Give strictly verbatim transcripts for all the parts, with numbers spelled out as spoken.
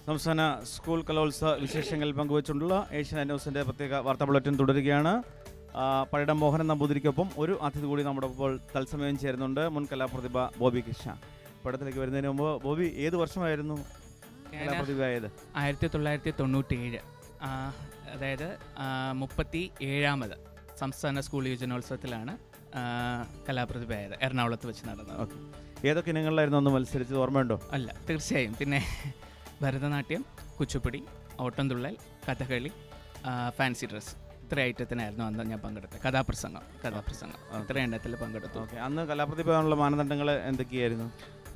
സംസ്ഥാന സ്കൂൾ കലോത്സവ വിശേഷങ്ങൾ പങ്കുവച്ചുകൊണ്ടുള്ള ഏഷ്യാനെറ്റ് ന്യൂസിൻ്റെ പ്രത്യേക വാർത്താ ബുള്ളറ്റിൻ തുടരുകയാണ്. പഴയടം മോഹനൻ നമ്പൂതിരിക്കൊപ്പം ഒരു അതിഥി കൂടി നമ്മുടെ ഇപ്പോൾ തത്സമയം ചേരുന്നുണ്ട്. മുൻ കലാപ്രതിഭ ബോബി കൃഷ്ണ. പടത്തിലേക്ക് വരുന്നതിന് മുമ്പ് ബോബി ഏത് വർഷമായിരുന്നു കലാപ്രതിഭയായത്? ആയിരത്തി തൊള്ളായിരത്തി തൊണ്ണൂറ്റി ഏഴ് അതായത് മുപ്പത്തി ഏഴാമത് സംസ്ഥാന സ്കൂൾ യുവജനോത്സവത്തിലാണ് കലാപ്രതിഭയായത്, എറണാകുളത്ത് വെച്ച് നടന്നത്. ഏതൊക്കെ ഇനങ്ങളിലായിരുന്നു അന്ന് മത്സരിച്ചത്, ഓർമ്മയുണ്ടോ? അല്ല, തീർച്ചയായും. പിന്നെ ഭരതനാട്യം, കുച്ചിപ്പുടി, ഓട്ടംതുള്ളൽ, കഥകളി, ഫാൻസി ഡ്രസ്, ഇത്ര ഐറ്റത്തിനായിരുന്നു അന്ന് ഞാൻ പങ്കെടുത്തത്. കഥാപ്രസംഗം കഥാപ്രസംഗം ഇത്ര എണ്ണത്തിൽ പങ്കെടുത്തു. ഓക്കെ, അന്ന് കലാപ്രതിഭയുള്ള മാനദണ്ഡങ്ങൾ എന്തൊക്കെയായിരുന്നു?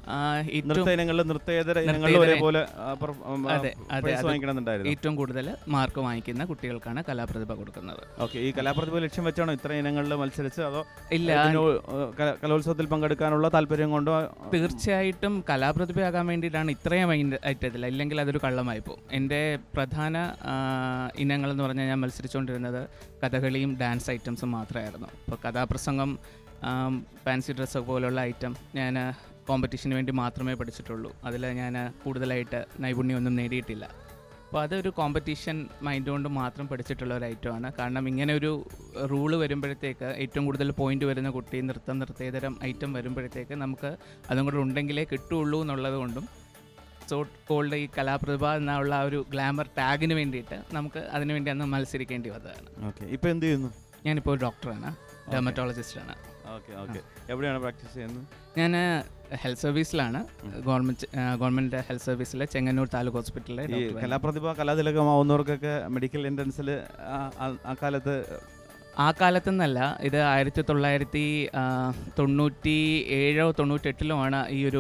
ഏറ്റവും കൂടുതൽ മാർക്ക് വാങ്ങിക്കുന്ന കുട്ടികൾക്കാണ് കലാപ്രതിഭ കൊടുക്കുന്നത്. ഓക്കെ, ഈ കലാപ്രതിഭ ലക്ഷ്യം വെച്ചാണോ ഇത്ര ഇനങ്ങളിൽ മത്സരിച്ച്, അതോ ഇല്ല കലോത്സവത്തിൽ പങ്കെടുക്കാനുള്ള താല്പര്യം കൊണ്ടോ? തീർച്ചയായിട്ടും കലാപ്രതിഭയാകാൻ വേണ്ടിയിട്ടാണ് ഇത്രയും ഐറ്റത്തിൽ, ഇല്ലെങ്കിൽ അതൊരു കള്ളമായി പോകും. എൻ്റെ പ്രധാന ഇനങ്ങൾ എന്ന് പറഞ്ഞാൽ ഞാൻ മത്സരിച്ചുകൊണ്ടിരുന്നത് കഥകളിയും ഡാൻസ് ഐറ്റംസും മാത്രമായിരുന്നു. ഇപ്പോൾ കഥാപ്രസംഗം, ഫാൻസി ഡ്രസ്സ് പോലുള്ള ഐറ്റം ഞാൻ കോമ്പറ്റീഷന് വേണ്ടി മാത്രമേ പഠിച്ചിട്ടുള്ളൂ. അതിൽ ഞാൻ കൂടുതലായിട്ട് നൈപുണ്യമൊന്നും നേടിയിട്ടില്ല. അപ്പോൾ അതൊരു കോമ്പറ്റീഷൻ മൈൻഡ് കൊണ്ട് മാത്രം പഠിച്ചിട്ടുള്ള ഒരു ഐറ്റമാണ്. കാരണം ഇങ്ങനെ ഒരു റൂള് വരുമ്പോഴത്തേക്ക് ഏറ്റവും കൂടുതൽ പോയിന്റ് വരുന്ന കുട്ടി നൃത്തം നൃത്തേതരം ഐറ്റം വരുമ്പോഴത്തേക്ക് നമുക്ക് അതും കൂടെ ഉണ്ടെങ്കിലേ കിട്ടുള്ളൂ എന്നുള്ളത് കൊണ്ടും സോ കോൾഡ് ഈ കലാപ്രതിഭ എന്നുള്ള ഒരു ഗ്ലാമർ ടാഗിന് വേണ്ടിയിട്ട് നമുക്ക് അതിനു വേണ്ടി അന്ന് മത്സരിക്കേണ്ടി വന്നതാണ്. ഓക്കെ, ഇപ്പോൾ എന്ത് ചെയ്യുന്നു? ഞാനിപ്പോൾ ഡോക്ടറാണ്, ഡെർമറ്റോളജിസ്റ്റാണ്. ഓക്കെ ഓക്കെ എവിടെയാണ് പ്രാക്ടീസ് ചെയ്യുന്നത്? ഞാൻ ഹെൽത്ത് സർവീസിലാണ്, ഗവൺമെൻറ് ഗവൺമെൻറ് ഹെൽത്ത് സർവീസിലെ ചെങ്ങന്നൂർ താലൂക്ക് ഹോസ്പിറ്റലിലെ. ഈ കലാപ്രതിഭ കലാതിലകമാവുന്നവർക്കൊക്കെ മെഡിക്കൽ എൻട്രൻസിൽ ആ കാലത്ത് ആ കാലത്തെന്നല്ല, ഇത് ആയിരത്തി തൊള്ളായിരത്തി തൊണ്ണൂറ്റി ഏഴോ തൊണ്ണൂറ്റെട്ടിലോ ആണ് ഈ ഒരു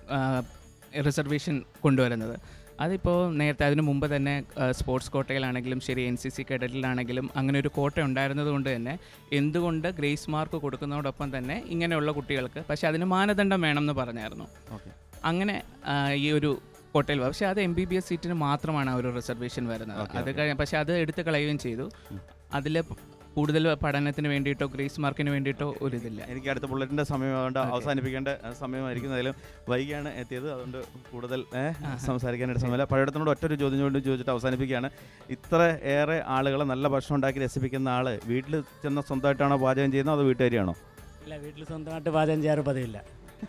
റിസർവേഷൻ കൊണ്ടുവരുന്നത്. അതിപ്പോൾ നേരത്തെ അതിനു മുമ്പ് തന്നെ സ്പോർട്സ് കോട്ടയിലാണെങ്കിലും ശരി, എൻ സി സി കേഡറ്റിലാണെങ്കിലും അങ്ങനെ ഒരു കോട്ട ഉണ്ടായിരുന്നത് കൊണ്ട് തന്നെ എന്തുകൊണ്ട് ഗ്രേസ് മാർക്ക് കൊടുക്കുന്നതോടൊപ്പം തന്നെ ഇങ്ങനെയുള്ള കുട്ടികൾക്ക് പക്ഷേ അതിന് മാനദണ്ഡം വേണമെന്ന് പറഞ്ഞായിരുന്നു. അങ്ങനെ ഈ ഒരു കോട്ടയിൽ, പക്ഷേ അത് എം ബി ബി എസ് സീറ്റിന് മാത്രമാണ് ആ ഒരു റിസർവേഷൻ വരുന്നത്. അത് കഴിഞ്ഞ പക്ഷേ അത് എടുത്ത് കളയുകയും ചെയ്തു. അതിൽ കൂടുതൽ പഠനത്തിന് വേണ്ടിയിട്ടോ ഗ്രേസ് മാർക്കിന് വേണ്ടിയിട്ടോ ഒരിതില്ല. എനിക്ക് അടുത്ത ബുള്ളറ്റിൻ്റെ സമയമാകൊണ്ട് അവസാനിപ്പിക്കേണ്ട സമയമായിരിക്കുന്നതിലും വൈകിയാണ് എത്തിയത്, അതുകൊണ്ട് കൂടുതൽ സംസാരിക്കാനായിട്ട് സമയമില്ല. പഴയടത്തിനോട് ഒറ്റൊരു ചോദ്യം കൊണ്ട് ചോദിച്ചിട്ട് അവസാനിപ്പിക്കുകയാണ്. ഇത്ര ഏറെ ആളുകൾ നല്ല ഭക്ഷണം ഉണ്ടാക്കി രസിപ്പിക്കുന്ന ആൾ വീട്ടിൽ ചെന്ന സ്വന്തമായിട്ടാണോ പാചകം ചെയ്യുന്നത്, അതോ വീട്ടുകാരിയാണോ? ഇല്ല, വീട്ടിൽ സ്വന്തമായിട്ട് പാചകം ചെയ്യാറ് പതിവില്ല.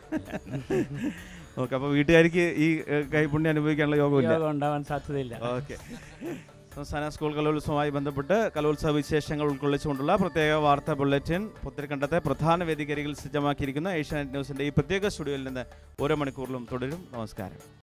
ഓക്കെ, അപ്പോൾ വീട്ടുകാർക്ക് ഈ കൈപുണ്യം അനുഭവിക്കാനുള്ള യോഗമില്ല, ഉണ്ടാവാൻ സാധ്യതയില്ല. ഓക്കെ, സംസ്ഥാന സ്കൂൾ കലോത്സവവുമായി ബന്ധപ്പെട്ട് കലോത്സവ വിശേഷങ്ങൾ ഉൾക്കൊള്ളിച്ചുകൊണ്ടുള്ള പ്രത്യേക വാർത്താ ബുള്ളറ്റിൻ പുത്തരിക്കണ്ടത്തെ പ്രധാന വേദികരികിൽ സജ്ജമാക്കിയിരിക്കുന്ന ഏഷ്യാനെറ്റ് ന്യൂസിൻ്റെ ഈ പ്രത്യേക സ്റ്റുഡിയോയിൽ നിന്ന് ഓരോ മണിക്കൂറിലും തുടരും. നമസ്കാരം.